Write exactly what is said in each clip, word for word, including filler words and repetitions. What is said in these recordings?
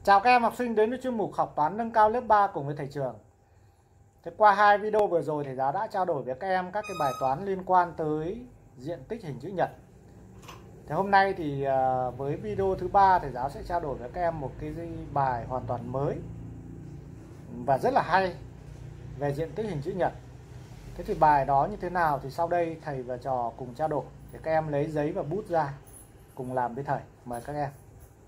Chào các em học sinh đến với chuyên mục học toán nâng cao lớp ba cùng với thầy Trường. Thế qua hai video vừa rồi thầy giáo đã trao đổi với các em các cái bài toán liên quan tới diện tích hình chữ nhật. Thế hôm nay thì với video thứ ba thầy giáo sẽ trao đổi với các em một cái bài hoàn toàn mới và rất là hay về diện tích hình chữ nhật. Thế thì bài đó như thế nào thì sau đây thầy và trò cùng trao đổi. Thì các em lấy giấy và bút ra cùng làm với thầy. Mời các em.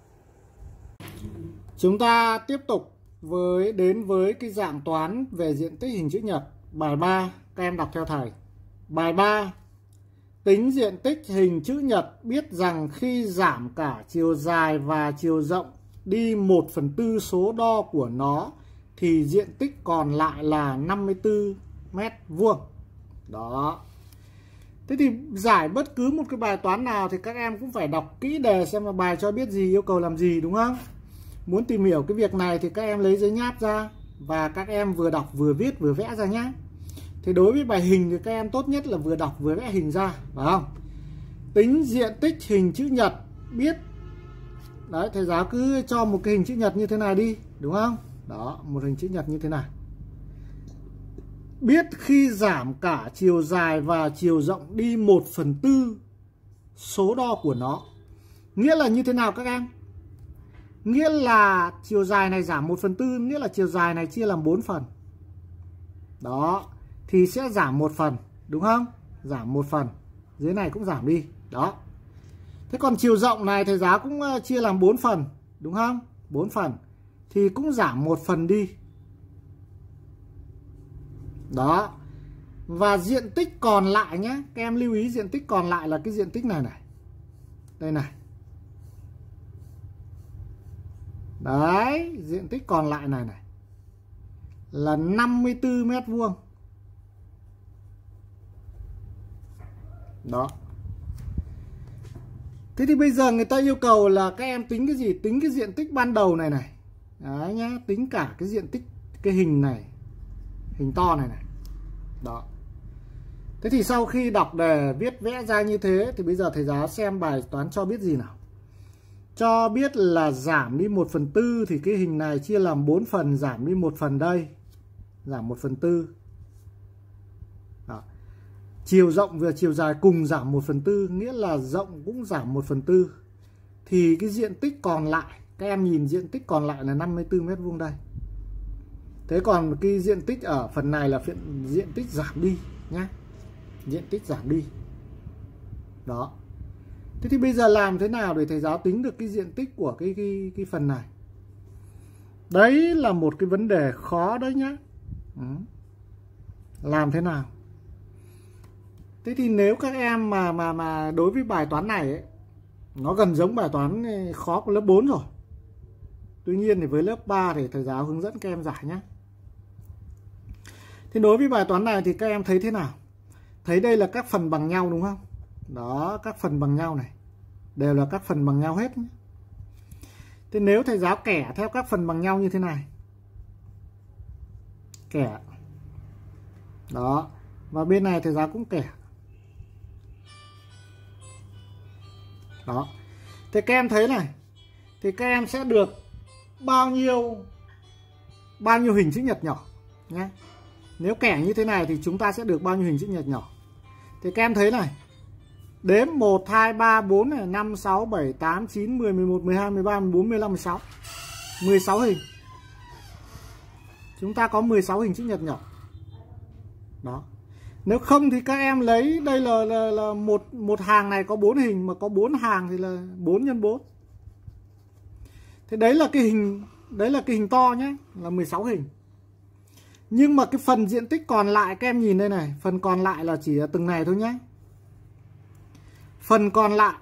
Chúng ta tiếp tục với đến với cái dạng toán về diện tích hình chữ nhật. Bài ba, các em đọc theo thầy. Bài ba. Tính diện tích hình chữ nhật biết rằng khi giảm cả chiều dài và chiều rộng đi một phần tư số đo của nó thì diện tích còn lại là năm mươi tư mét vuông. Đó. Thế thì giải bất cứ một cái bài toán nào thì các em cũng phải đọc kỹ đề xem là bài cho biết gì, yêu cầu làm gì, đúng không? Muốn tìm hiểu cái việc này thì các em lấy giấy nháp ra và các em vừa đọc vừa viết vừa vẽ ra nhé. Thì đối với bài hình thì các em tốt nhất là vừa đọc vừa vẽ hình ra, phải không? Tính diện tích hình chữ nhật biết. Đấy, thầy giáo cứ cho một cái hình chữ nhật như thế này đi, đúng không? Đó, một hình chữ nhật như thế này. Biết khi giảm cả chiều dài và chiều rộng đi một phần tư số đo của nó. Nghĩa là như thế nào các em? Nghĩa là chiều dài này giảm một phần tư, nghĩa là chiều dài này chia làm bốn phần. Đó, thì sẽ giảm một phần, đúng không? Giảm một phần. Dưới này cũng giảm đi. Đó. Thế còn chiều rộng này thầy giáo cũng chia làm bốn phần, đúng không? bốn phần. Thì cũng giảm một phần đi. Đó. Và diện tích còn lại nhé. Các em lưu ý diện tích còn lại là cái diện tích này này. Đây này. Đấy, diện tích còn lại này này là năm mươi tư mét vuông. Đó. Thế thì bây giờ người ta yêu cầu là các em tính cái gì? Tính cái diện tích ban đầu này này. Đấy nhá, tính cả cái diện tích cái hình này, hình to này này. Đó. Thế thì sau khi đọc đề viết vẽ ra như thế thì bây giờ thầy giáo xem bài toán cho biết gì nào. Cho biết là giảm đi một phần tư thì cái hình này chia làm bốn phần, giảm đi một phần đây. Giảm một phần tư. Đó. Chiều rộng và chiều dài cùng giảm một phần tư, nghĩa là rộng cũng giảm một phần tư. Thì cái diện tích còn lại, các em nhìn diện tích còn lại là năm mươi tư mét vuông đây. Thế còn cái diện tích ở phần này là diện tích giảm đi nhé. Diện tích giảm đi. Đó. Thế thì bây giờ làm thế nào để thầy giáo tính được cái diện tích của cái, cái, cái phần này? Đấy là một cái vấn đề khó đấy nhá. Ừ. Làm thế nào? Thế thì nếu các em mà mà mà đối với bài toán này ấy, nó gần giống bài toán khó của lớp bốn rồi. Tuy nhiên thì với lớp ba thì thầy giáo hướng dẫn các em giải nhé. Thì đối với bài toán này thì các em thấy thế nào? Thấy đây là các phần bằng nhau đúng không? Đó, các phần bằng nhau này đều là các phần bằng nhau hết nhé. Thế nếu thầy giáo kẻ theo các phần bằng nhau như thế này, kẻ. Đó. Và bên này thầy giáo cũng kẻ. Đó. Thì các em thấy này, thì các em sẽ được bao nhiêu bao nhiêu hình chữ nhật nhỏ nhé. Nếu kẻ như thế này thì chúng ta sẽ được bao nhiêu hình chữ nhật nhỏ? Thì các em thấy này, đếm một, hai, ba, bốn, này, năm, sáu, bảy, tám, chín, mười, mười một, mười hai, mười ba, mười bốn, mười lăm, mười sáu. mười sáu hình. Chúng ta có mười sáu hình chữ nhật nhỏ. Đó. Nếu không thì các em lấy đây là là, là một một hàng này có bốn hình, mà có bốn hàng thì là bốn nhân bốn. Thế đấy là cái hình đấy là cái hình to nhé, là mười sáu hình. Nhưng mà cái phần diện tích còn lại các em nhìn đây này, phần còn lại là chỉ là từng này thôi nhé. Phần còn lại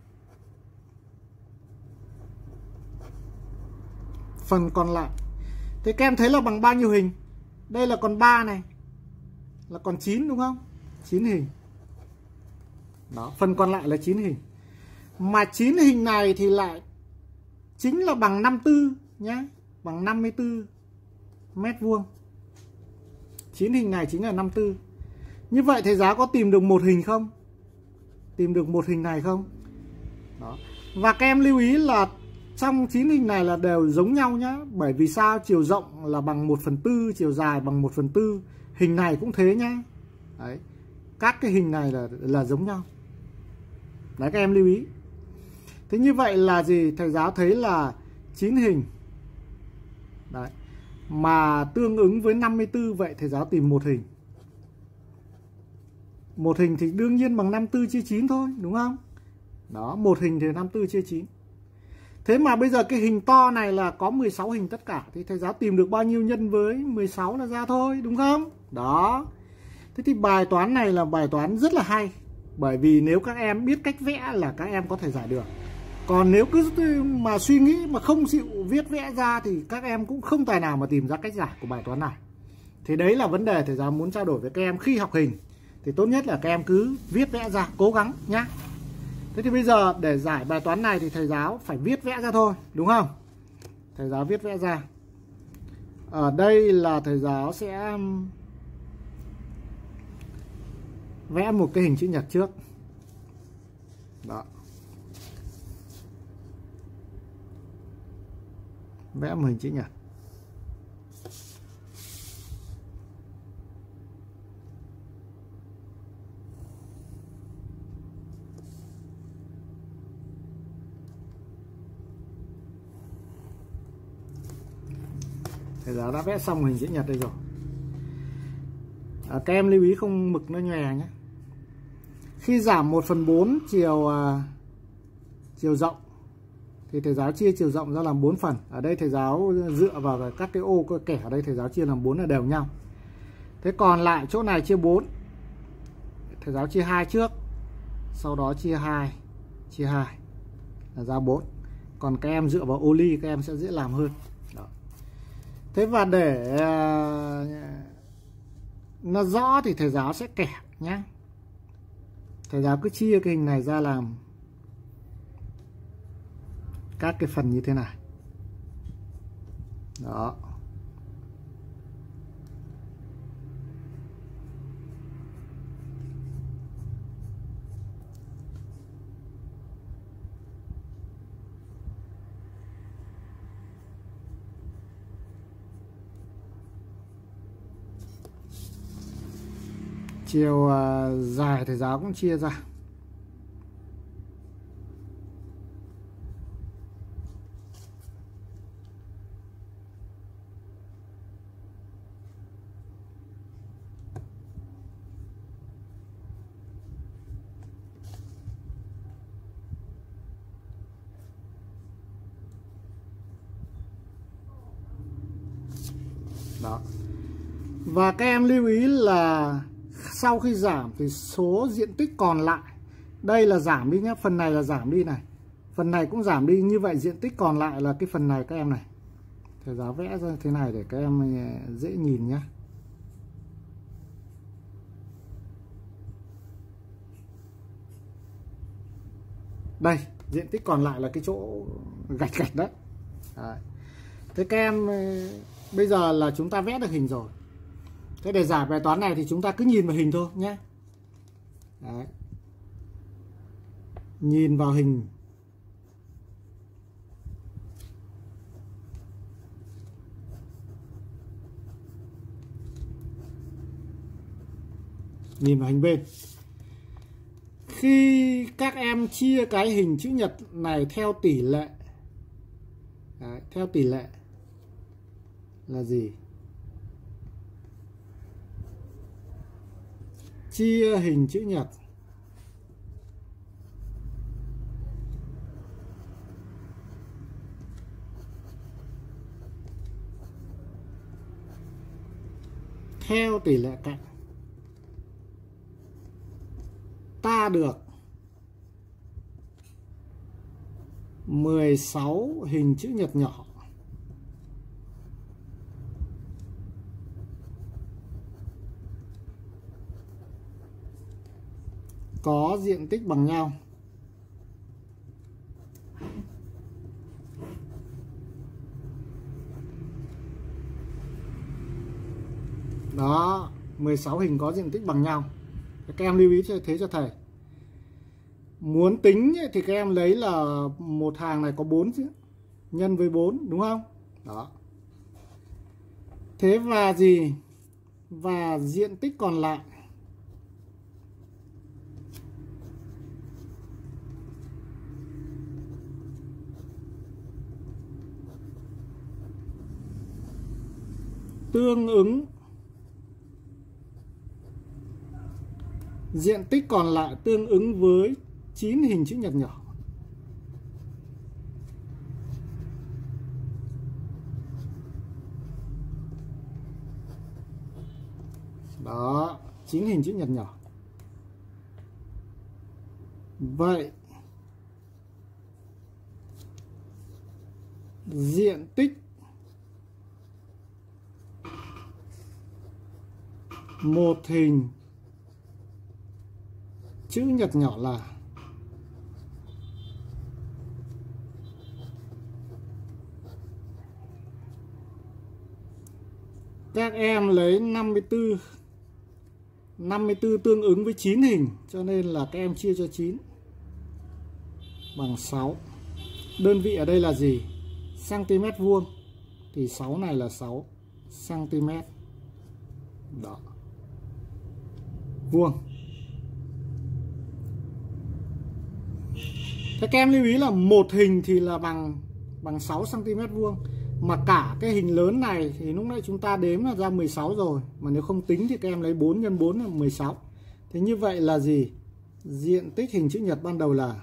Phần còn lại thì các em thấy là bằng bao nhiêu hình? Đây là còn ba này, là còn chín đúng không? chín hình. Đó, phần còn lại là chín hình. Mà chín hình này thì lại chính là bằng năm mươi tư nhé, bằng năm mươi tư mét vuông. chín hình này chính là năm mươi tư. Như vậy thầy giáo có tìm được một hình không? Tìm được một hình này không? Đó. Và các em lưu ý là trong chín hình này là đều giống nhau nhá. Bởi vì sao? Chiều rộng là bằng một phần tư, chiều dài bằng một phần tư. Hình này cũng thế nhá. Đấy. Các cái hình này là là giống nhau. Đấy, các em lưu ý. Thế như vậy là gì? Thầy giáo thấy là chín hình. Đấy. Mà tương ứng với năm mươi tư, vậy thầy giáo tìm một hình. Một hình thì đương nhiên bằng năm mươi tư chia chín thôi, đúng không? Đó, một hình thì năm mươi tư chia chín. Thế mà bây giờ cái hình to này là có mười sáu hình tất cả, thì thầy giáo tìm được bao nhiêu nhân với mười sáu là ra thôi, đúng không? Đó. Thế thì bài toán này là bài toán rất là hay. Bởi vì nếu các em biết cách vẽ là các em có thể giải được. Còn nếu cứ mà suy nghĩ mà không chịu viết vẽ ra thì các em cũng không tài nào mà tìm ra cách giải của bài toán này. Thì đấy là vấn đề thầy giáo muốn trao đổi với các em khi học hình. Thì tốt nhất là các em cứ viết vẽ ra, cố gắng nhá. Thế thì bây giờ để giải bài toán này thì thầy giáo phải viết vẽ ra thôi, đúng không? Thầy giáo viết vẽ ra. Ở đây là thầy giáo sẽ vẽ một cái hình chữ nhật trước. Đó. Vẽ một hình chữ nhật. Thầy giáo đã vẽ xong hình chữ nhật đây rồi. À, các em lưu ý không mực nó nhòe nhé. Khi giảm một phần bốn chiều uh, chiều rộng thì thầy giáo chia chiều rộng ra làm bốn phần. Ở đây thầy giáo dựa vào các cái ô kẻ ở đây thầy giáo chia làm bốn là đều nhau. Thế còn lại chỗ này chia bốn. Thầy giáo chia hai trước. Sau đó chia hai, chia hai là ra bốn. Còn các em dựa vào ô ly các em sẽ dễ làm hơn. Đó. Thế và để uh, nó rõ thì thầy giáo sẽ kẻ nhé. Thầy giáo cứ chia cái hình này ra làm các cái phần như thế này. Đó. Chiều uh, dài thầy giáo cũng chia ra. Đó. Và các em lưu ý là sau khi giảm thì số diện tích còn lại, đây là giảm đi nhé, phần này là giảm đi này, phần này cũng giảm đi, như vậy diện tích còn lại là cái phần này các em này. Thầy giáo vẽ ra thế này để các em dễ nhìn nhé. Đây, diện tích còn lại là cái chỗ gạch gạch đấy. Đấy. Thế các em bây giờ là chúng ta vẽ được hình rồi. Thế để giải bài toán này thì chúng ta cứ nhìn vào hình thôi nhé. Đấy. Nhìn vào hình. Nhìn vào hình bên. Khi các em chia cái hình chữ nhật này theo tỷ lệ. Đấy, theo tỷ lệ là gì? Chia hình chữ nhật theo tỷ lệ cạnh, ta được mười sáu hình chữ nhật nhỏ có diện tích bằng nhau. Đó, mười sáu hình có diện tích bằng nhau. Các em lưu ý cho thế cho thầy. Muốn tính thì các em lấy là một hàng này có bốn chứ. nhân với bốn, đúng không? Đó. Thế và gì? Và diện tích còn lại tương ứng diện tích còn lại tương ứng với chín hình chữ nhật nhỏ. Đó, chín hình chữ nhật nhỏ. Vậy diện tích một hình chữ nhật nhỏ là các em lấy năm mươi tư năm mươi tư tương ứng với chín hình, cho nên là các em chia cho chín bằng sáu. Đơn vị ở đây là gì? Cm vuông. Thì sáu này là sáu cm. Đó. Vuông. Thế các em lưu ý là một hình thì là bằng bằng sáu cm vuông. Mà cả cái hình lớn này thì lúc nãy chúng ta đếm là ra mười sáu rồi. Mà nếu không tính thì các em lấy bốn nhân bốn là mười sáu. Thế như vậy là gì? Diện tích hình chữ nhật ban đầu là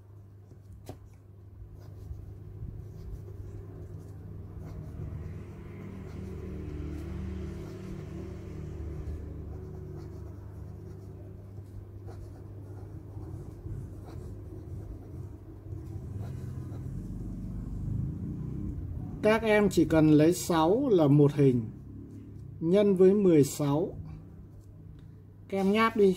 các em chỉ cần lấy sáu là một hình nhân với mười sáu. Các em nháp đi.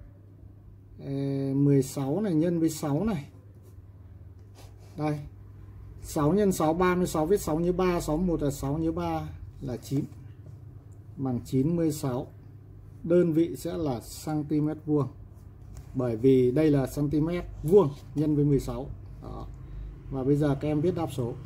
mười sáu này nhân với sáu này. Đây. sáu nhân sáu ba mươi sáu, viết sáu nhớ ba, sáu một là sáu nhớ ba là chín. Bằng chín mươi sáu. Đơn vị sẽ là cm vuông. Bởi vì đây là cm vuông nhân với mười sáu. Đó. Và bây giờ các em viết đáp số.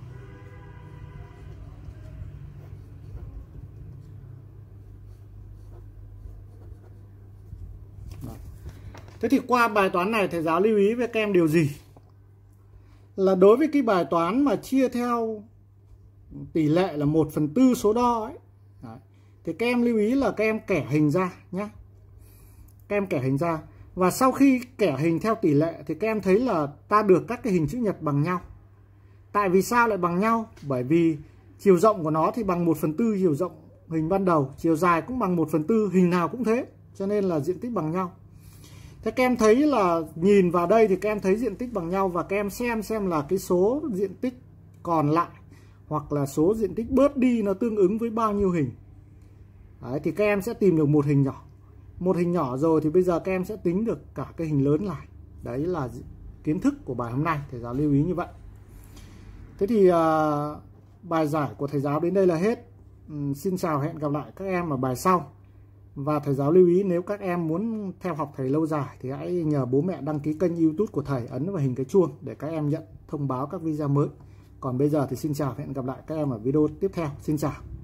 Thế thì qua bài toán này thầy giáo lưu ý với các em điều gì? Là đối với cái bài toán mà chia theo tỷ lệ là một phần tư số đo ấy, đấy, thì các em lưu ý là các em kẻ hình ra nhé. Các em kẻ hình ra. Và sau khi kẻ hình theo tỷ lệ thì các em thấy là ta được các cái hình chữ nhật bằng nhau. Tại vì sao lại bằng nhau? Bởi vì chiều rộng của nó thì bằng một phần tư chiều rộng hình ban đầu, chiều dài cũng bằng một phần tư, hình nào cũng thế. Cho nên là diện tích bằng nhau. Thế các em thấy là nhìn vào đây thì các em thấy diện tích bằng nhau, và các em xem xem là cái số diện tích còn lại hoặc là số diện tích bớt đi nó tương ứng với bao nhiêu hình. Đấy, thì các em sẽ tìm được một hình nhỏ. Một hình nhỏ rồi thì bây giờ các em sẽ tính được cả cái hình lớn lại. Đấy là kiến thức của bài hôm nay, thầy giáo lưu ý như vậy. Thế thì uh, bài giải của thầy giáo đến đây là hết. um, Xin chào, hẹn gặp lại các em ở bài sau. Và thầy giáo lưu ý nếu các em muốn theo học thầy lâu dài thì hãy nhờ bố mẹ đăng ký kênh YouTube của thầy, ấn vào hình cái chuông để các em nhận thông báo các video mới. Còn bây giờ thì xin chào, hẹn gặp lại các em ở video tiếp theo. Xin chào.